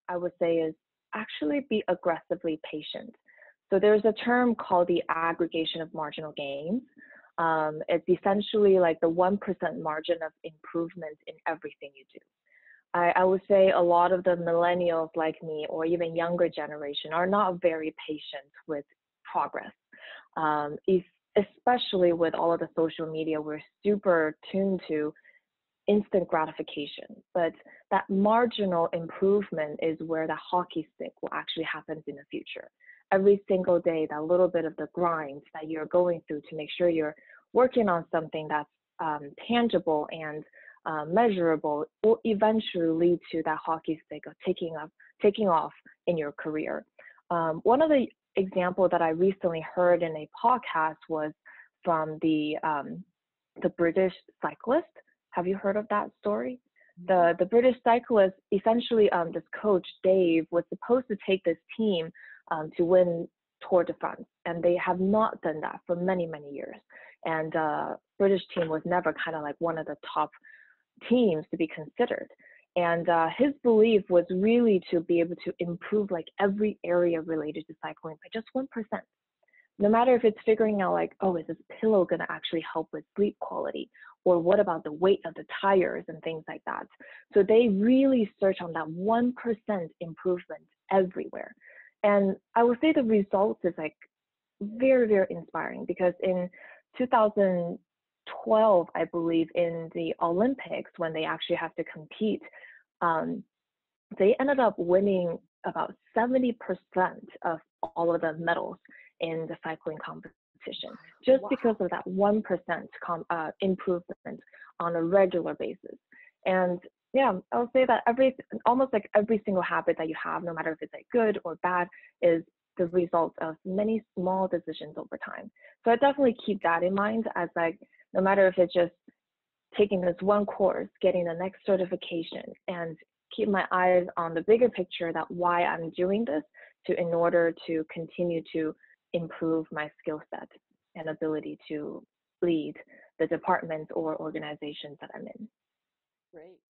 I would say is actually be aggressively patient. So there's a term called the aggregation of marginal gains. It's essentially like the 1% margin of improvement in everything you do. I would say a lot of the millennials like me, or even younger generation, are not very patient with progress. Especially with all of the social media, we're super tuned to instant gratification. But that marginal improvement is where the hockey stick will actually happen in the future. Every single day, that little bit of the grind that you're going through to make sure you're working on something that's tangible and measurable will eventually lead to that hockey stick of taking off in your career. One of the examples that I recently heard in a podcast was from the British cyclist. Have you heard of that story? The British cyclist, essentially, this coach Dave was supposed to take this team to win Tour de France, and they have not done that for many, many years. And British team was never kind of like one of the top teams to be considered. And his belief was really to be able to improve like every area related to cycling by just 1%. No matter if it's figuring out like, oh, is this pillow going to actually help with sleep quality? Or what about the weight of the tires and things like that? So they really search on that 1% improvement everywhere. And I would say the results is like very, very inspiring, because in 2012, I believe, in the Olympics, when they actually have to compete, they ended up winning about 70% of all of the medals in the cycling competition, just because of that 1% improvement on a regular basis. And yeah, I would say that almost like every single habit that you have, no matter if it's like good or bad, is the result of many small decisions over time. So I definitely keep that in mind, as like, no matter if it's just taking this one course, getting the next certification, and keep my eyes on the bigger picture, that why I'm doing this, in order to continue to improve my skill set and ability to lead the departments or organizations that I'm in. Great.